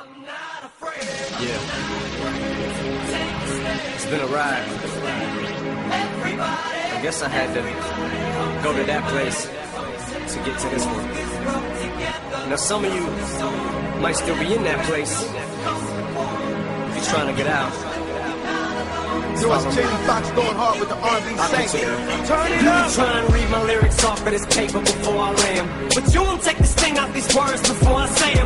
Yeah. It's been a ride. I guess I had to go to that place to get to this one. Now some of you might still be in that place. If you're trying to get out. Yo, it's Jamie Foxx going hard with the R&B Saint. Turn it up! Trying to read my lyrics off of this paper before I lay 'em. But you won't take the sting out these words before I say 'em.